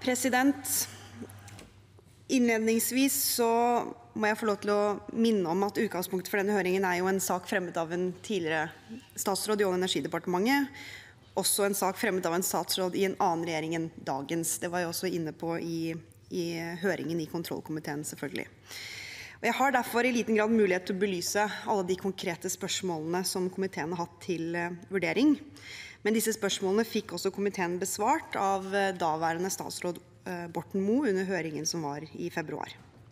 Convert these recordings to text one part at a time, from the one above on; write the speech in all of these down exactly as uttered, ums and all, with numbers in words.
President, innledningsvis så må jeg få lov til å minne om at utgangspunktet for denne høringen er jo en sak fremmet av en tidligere statsråd i Olje- og energidepartementet, også en sak fremmet av en statsråd i en annen regjering enn dagens. Det var jeg også inne på i, i høringen i kontrollkomiteen, selvfølgelig. Og jeg har derfor i liten grad mulighet til å belyse alle de konkrete spørsmålene som komiteen har hatt til uh, vurdering. Men disse spørsmålene fikk også komiteen besvart av uh, daværende statsråd uh, Borten Moe under høringen som var i februar.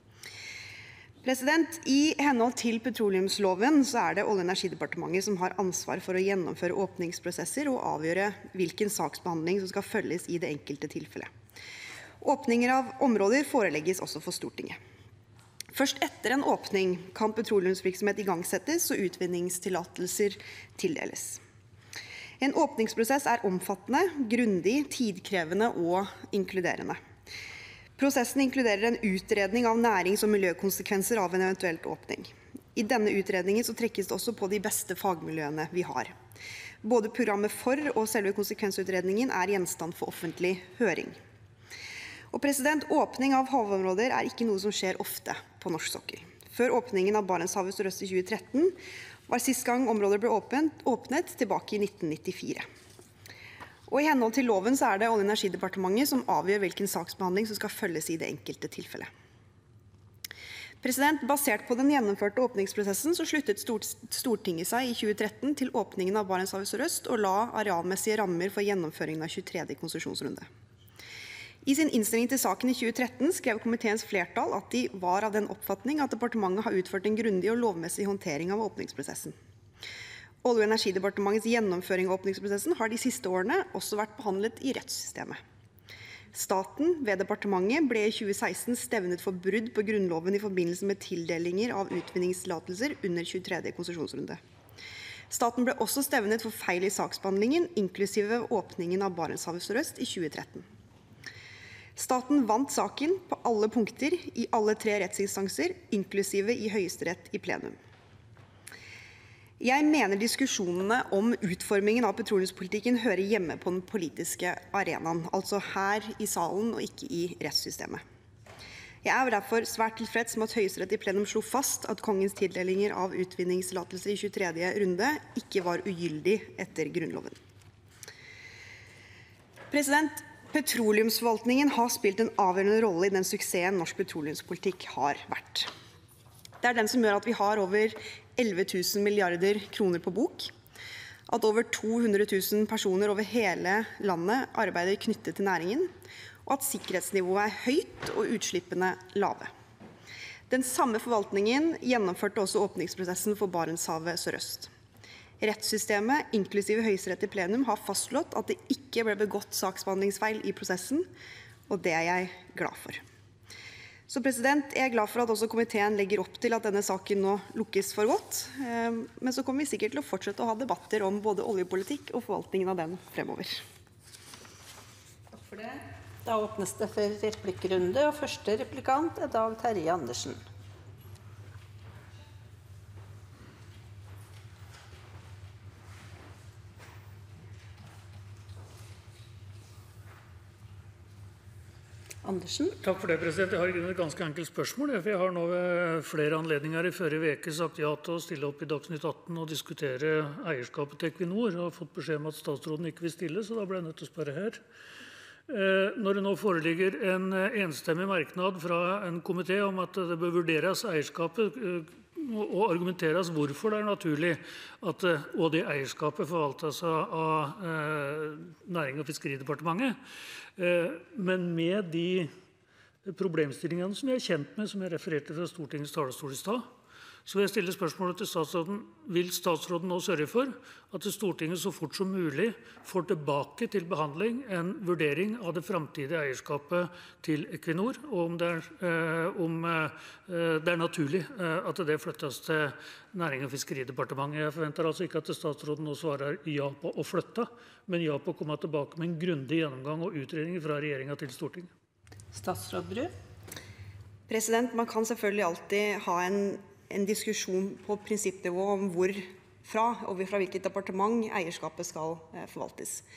President, I henhold til petroleumsloven så er det Olje- og energidepartementet som har ansvar for å gjennomføre åpningsprosesser og avgjøre hvilken saksbehandling som skal følges i det enkelte tilfellet. Åpninger av områder forelegges også for Stortinget. Først etter en åpning kan petroleumsvirksomhet igangsettes og utvinningstillatelser tildeles. En åpningsprosess er omfattende, grundig, tidkrevende og inkluderende. Prosessen inkluderer en utredning av nærings- og miljøkonsekvenser av en eventuelt åpning. I denne utredningen så trekkes det også på de beste fagmiljøene vi har. Både programmet for og selve konsekvensutredningen er gjenstand for offentlig høring. Og president, åpning av havområder er ikke noe som skjer ofte på norsk sokkel. Før åpningen av Barentshavet sørøst i tjue tretten var sist gang områder ble åpnet, åpnet tilbake i nitten nittifire. Og I henhold til loven så er det Olje- og energidepartementet som avgjør hvilken saksbehandling som skal følges i det enkelte tilfellet. President, basert på den gjennomførte åpningsprosessen så sluttet Stortinget seg i tjue tretten til åpningen av Barentshavet sørøst og la arealmessige rammer for gjennomføringen av tjuetredje konsesjonsrunde. I sin innstilling til saken i tjue tretten skrev komiteens flertall at de var av den oppfatning at departementet har utført en grundig og lovmessig håndtering av åpningsprosessen. Olje- og energidepartementets gjennomføring av åpningsprosessen har de siste årene også vært behandlet i rettssystemet. Staten ved departementet ble i tjue seksten stevnet for brudd på grunnloven i forbindelse med tildelinger av utvinningstillatelser under tjuetredje konsesjonsrunde. Staten ble også stevnet for feil i saksbehandlingen, inklusive åpningen av Barentshavet sørøst i tjue tretten. Staten vant saken på alle punkter i alle tre rettsinstanser, inklusive i Høyesterett i plenum. Jeg mener diskusjonene om utformingen av petroleumspolitikken hører hjemme på den politiske arenaen, altså her i salen og ikke i rettssystemet. Jeg er derfor svært tilfreds med at Høyesterett i plenum slo fast at kongens tildelinger av utvinningstillatelser i tjuetredje runde ikke var ugyldig etter grunnloven. President, petroleumsforvaltningen har spilt en avgjørende rolle i den suksessen norsk petroleumspolitikk har vært. Det er den som gjør at vi har over elleve tusen milliarder kroner på bok, at over to hundre tusen personer over hele landet arbeider knyttet til næringen, og at sikkerhetsnivået er høyt og utslippene lave. Den samme forvaltningen gjennomførte også åpningsprosessen for Barentshavet sørøst. Rettssystemet, inklusive Høyesterett i plenum, har fastslått at det ikke ble begått saksbehandlingsfeil i prosessen, og det er jeg glad for. Så president, jeg er glad for at også komiteen legger opp til at denne saken nå lukkes for godt, men så kommer vi sikkert til å fortsette å ha debatter om både oljepolitikk og forvaltningen av den fremover. Takk for det. Da åpnes det for replikkrunde, og første replikant er Dag Terje Andersen. Andersen. Takk for det, president. Jeg har et ganske enkelt spørsmål. For jeg har nå ved flere anledninger i forrige uke sagt ja til å stille opp i Dagsnytt atten og diskutere eierskapet til Equinor. Jeg har fått beskjed om at statsråden ikke vil stille, så da ble jeg nødt til å spørre her. Når det nå foreligger en enstemmig merknad fra en komité om at det bør vurderes eierskapet og argumenteres hvorfor det er naturlig at og det eierskapet forvaltes av Nærings- og fiskeridepartementet, men med de problemstillingene som jeg er kjent med, som jeg refererte fra Stortingets talerstol i stad, så vil jeg stille spørsmålet til statsråden. Vil statsråden nå sørge for at Stortinget så fort som mulig får tilbake til behandling en vurdering av det framtidige eierskapet til Equinor, og om det er, eh, om, eh, det er naturlig eh, at det flyttes til Nærings- og fiskeridepartementet? Jeg forventer altså ikke at statsråden nå svarer ja på å flytte, men ja på å komme tilbake med en grundig gjennomgang og utredning fra regjeringen til Stortinget. Statsråd Bru. President, man kan selvfølgelig alltid ha en en diskusjon på prinsippnivå om hvor fra og fra hvilket departement eierskapet skal forvaltes.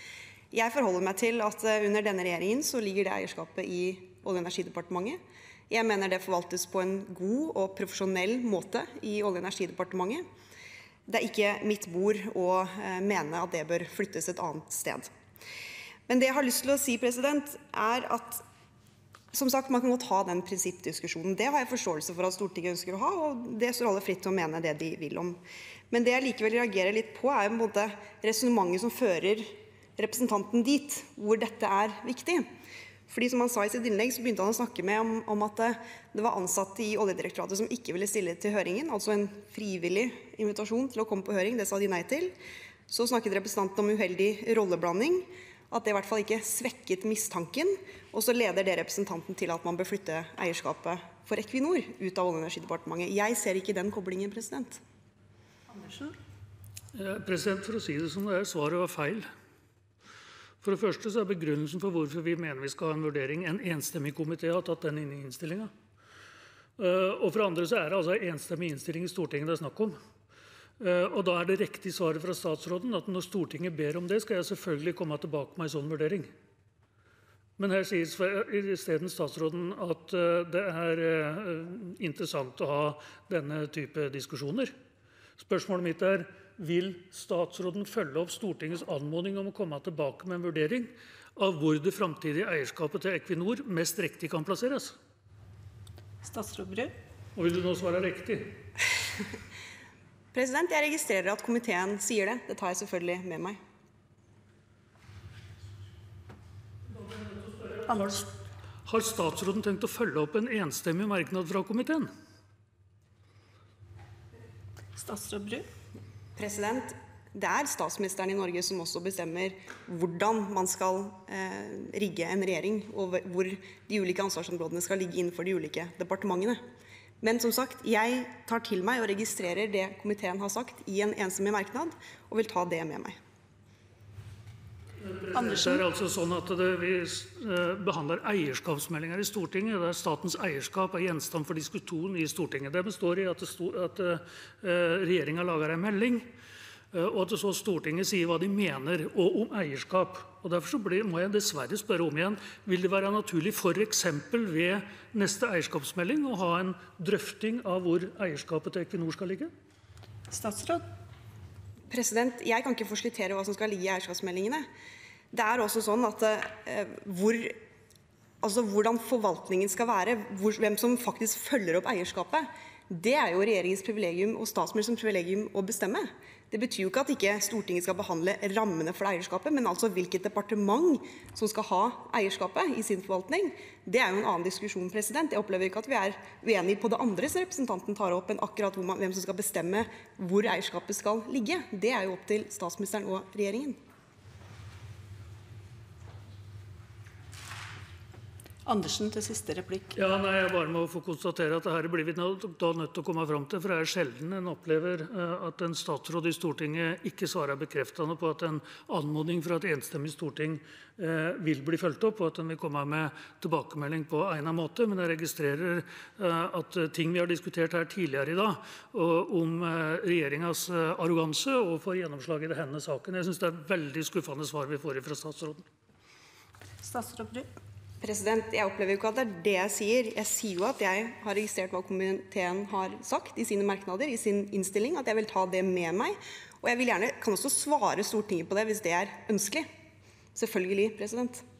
Jeg forholder meg til at under denne regjeringen så ligger det eierskapet i Olje- og energidepartementet. Jeg mener det forvaltes på en god og profesjonell måte i Olje- og energidepartementet. Det er ikke mitt bord å eh, mene at det bør flyttes et annet sted. Men det jeg har lyst til å si, president, er at som sagt, man kan godt ha den prinsippdiskusjonen. Det har jeg forståelse for at Stortinget ønsker å ha, og det står alle fritt til å mene det de vil om. Men det jeg likevel reagerer litt på, er på en måte resonnementet som fører representanten dit, hvor dette er viktig. Fordi som han sa i sitt innlegg, så begynte han å snakke med om, om at det var ansatte i Oljedirektoratet som ikke ville stille til høringen, altså en frivillig invitasjon til å komme på høring, det sa de nei til. Så snakket representanten om uheldig rolleblanding, at det i hvert fall ikke svekket mistanken, og så leder det representanten til at man bør flytte eierskapet for Equinor ut av Olje- og energidepartementet. Jeg ser ikke den koblingen, president. Andersen? Ja, president, for å si det som det er, svaret var feil. For det første så er begrunnelsen for hvorfor vi mener vi skal ha en vurdering, en enstemmig komité har tatt den inn i innstillingen. Uh, og for det andre så er det altså en enstemmig innstilling i Stortinget det er snakk om. Uh, og da er det riktig svaret fra statsråden at når Stortinget ber om det, skal jeg selvfølgelig komme tilbake med en sånn vurdering. Men her sier i stedet statsråden at uh, det er uh, interessant å ha denne type diskusjoner. Spørsmålet mitt er, vil statsråden følge opp Stortingets anmodning om å komme tilbake med en vurdering av hvor det framtidige eierskapet til Equinor mest riktig kan plasseres? Statsråd Bru? Og vil du nå svare riktig? President, jeg registrerer at komiteen sier det. Det tar jeg selvfølgelig med meg. Har, har statsråden tenkt å følge opp en enstemmig merknad fra komiteen? Statsråd Bru? President, det er statsministeren i Norge som også bestemmer hvordan man skal eh, rigge en regjering, og hvor de ulike ansvarsområdene skal ligge innenfor de ulike departementene. Men som sagt, jeg tar til meg og registrerer det komiteen har sagt i en enstemmig merknad, og vil ta det med meg. Andersen? Det er altså sånn at det, vi behandler eierskapsmeldinger i Stortinget, der statens eierskap er gjenstand for diskusjon i Stortinget. Det består i at, det sto, at uh, regjeringen lager en melding, uh, og at så Stortinget sier hva de mener og om eierskap. Og derfor så blir, må jeg dessverre spørre om igjen, vil det være naturlig for eksempel ved neste eierskapsmelding å ha en drøfting av hvor eierskapet til Equinor skal ligge? Statsråd? President, jeg kan ikke forskuttere hva som skal ligge i eierskapsmeldingene. Det er også sånn at eh, hvor, altså hvordan forvaltningen skal være, hvor, hvem som faktisk følger opp eierskapet, det er jo regjeringens privilegium og statsministerens privilegium å bestemme. Det betyr jo ikke at ikke Stortinget skal behandle rammene for eierskapet, men altså hvilket departement som skal ha eierskapet i sin forvaltning. Det er jo en annen diskusjon, president. Jeg opplever ikke at vi er uenige på det andre som representanten tar opp, enn akkurat hvor man, hvem som skal bestemme hvor eierskapet skal ligge. Det er jo opp til statsministeren og regjeringen. Andersen til siste replikk. Ja, nei, Jeg bare må få konstatere at dette blir vi da nødt til å komme fram til, for det er sjelden en opplever at en statsråd i Stortinget ikke svarer bekreftende på at en anmodning fra et enstemmig storting vil bli fulgt opp, og at en vil komme med tilbakemelding på egnet måte. Men jeg registrerer at ting vi har diskutert her tidligere i dag, om regjeringas arroganse og får gjennomslag i denne saken. Jeg synes det er veldig skuffende svar vi får fra statsråden. Statsråd Bru? President, jeg opplever jo ikke at det er det jeg sier. Jeg sier jo at jeg har registrert hva komiteen har sagt i sine merknader, i sin innstilling, at jeg vil ta det med meg. Og jeg vil gjerne, kan også svare Stortinget på det hvis det er ønskelig. Selvfølgelig, president.